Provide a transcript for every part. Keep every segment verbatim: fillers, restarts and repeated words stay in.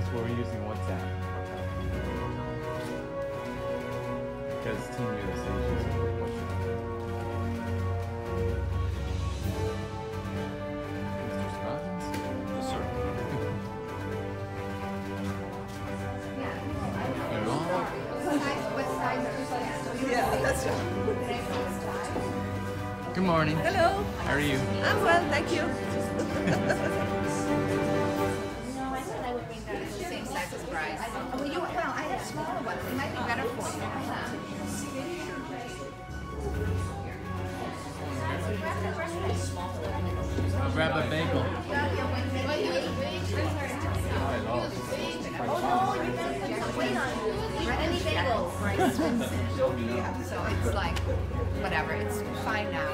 us we're using WhatsApp. Because Team U S A is using WhatsApp. Mister Scoggins? Yes, sir. You're on? Yeah, that's right. Good morning. Hello. How are you? I'm well, thank you. No, I thought I would bring that the same size as Bryce. Well, you, well, I have smaller ones. It might be better for you. I'll grab a bagel. Any bagel. So it's like, whatever, it's fine now.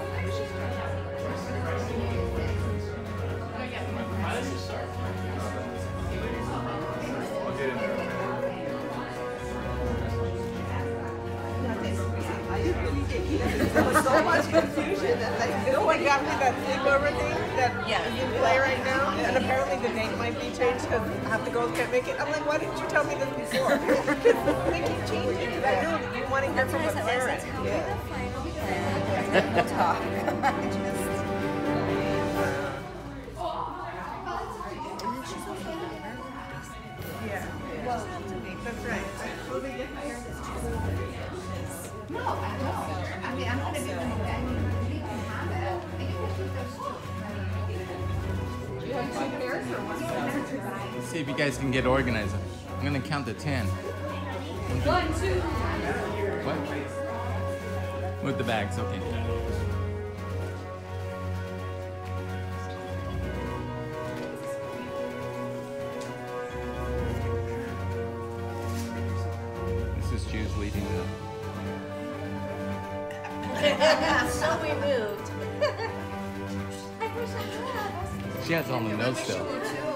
There was so much confusion and like no one got me that sleepover thing that Yeah. you play right now. And apparently the date might be changed because half the girls can't make it. I'm like, why didn't you tell me this before? Because they keep changing it. I know that you want to hear from a parent. Yeah. Talk. Yeah. Well, that's right. No, I don't. I mean, I'm gonna be doing that. You can have it. You can keep those two. You want two pairs or one pair? Let's see if you guys can get organized. I'm gonna count to ten. One, two. What? With the bags, okay. This is Juice leading the. So we moved. She has on the nose She still. will too.